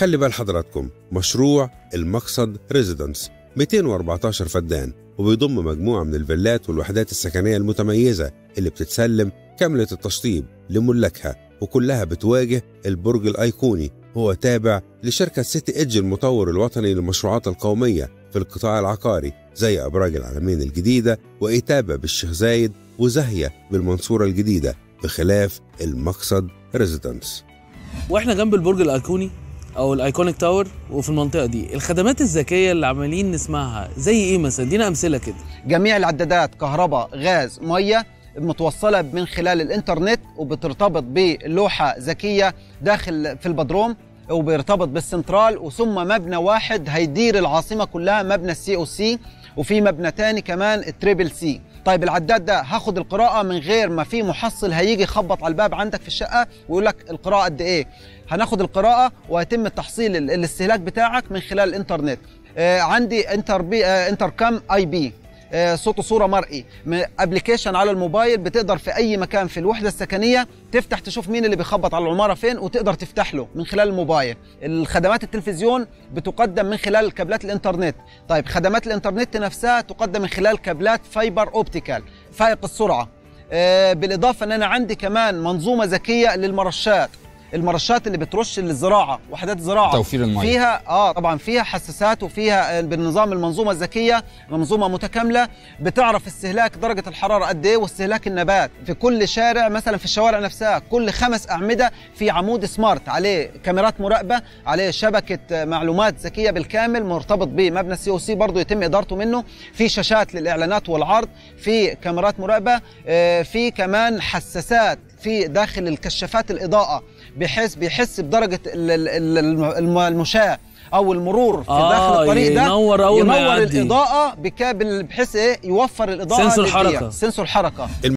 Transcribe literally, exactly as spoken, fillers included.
خلي بال حضراتكم، مشروع المقصد ريزيدنس مئتين وأربعتاشر فدان، وبيضم مجموعة من الفيلات والوحدات السكنية المتميزة اللي بتتسلم كاملة التشطيب لملاكها، وكلها بتواجه البرج الأيقوني. هو تابع لشركة سيتي إيدج المطور الوطني للمشروعات القومية في القطاع العقاري، زي أبراج العلمين الجديدة وإتابة بالشيخ زايد وزاهية بالمنصورة الجديدة، بخلاف المقصد ريزيدنس. واحنا جنب البرج الأيقوني او الايكونيك تاور، وفي المنطقه دي الخدمات الذكيه اللي عمالين نسمعها زي ايه مثلا؟ ادينا امثله كده. جميع العدادات كهرباء غاز ميه متوصله من خلال الانترنت، وبترتبط بلوحه ذكيه داخل في البدروم، وبيرتبط بالسنترال، وثم مبنى واحد هيدير العاصمه كلها، مبنى السي او سي، وفي مبنى تاني كمان التريبل سي. طيب العداد ده هاخد القراءة من غير ما في محصل هيجي يخبط على الباب عندك في الشقة ويقول لك القراءة قد ايه. هناخد القراءة ويتم تحصيل الاستهلاك بتاعك من خلال الانترنت. آه عندي انتر بي آه انتر كام اي بي، آه صوت وصورة مرئي، ابلكيشن على الموبايل، بتقدر في اي مكان في الوحدة السكنية تفتح تشوف مين اللي بيخبط على العمارة فين، وتقدر تفتح له من خلال الموبايل. الخدمات التلفزيون بتقدم من خلال كابلات الانترنت. طيب خدمات الانترنت نفسها تقدم من خلال كابلات فايبر اوبتيكال فائق السرعة. آه بالاضافة ان انا عندي كمان منظومة ذكية للمرشات، المرشات اللي بترش للزراعه، وحدات الزراعه توفير الميه فيها اه طبعا فيها حساسات، وفيها بالنظام المنظومه الذكيه منظومه متكامله بتعرف استهلاك درجه الحراره قد ايه واستهلاك النبات. في كل شارع مثلا في الشوارع نفسها كل خمس اعمده في عمود سمارت عليه كاميرات مراقبه، عليه شبكه معلومات ذكيه بالكامل مرتبط بمبنى السي او سي برضه يتم ادارته منه، في شاشات للاعلانات والعرض، في كاميرات مراقبه، آه في كمان حساسات في داخل الكشافات الإضاءة بحيث بيحس بدرجة المشاة أو المرور في آه داخل الطريق ده، ينور أول ينور ما يعدي. الإضاءة بكابل بحيث إيه يوفر الإضاءة سنسور حركة سنسور حركة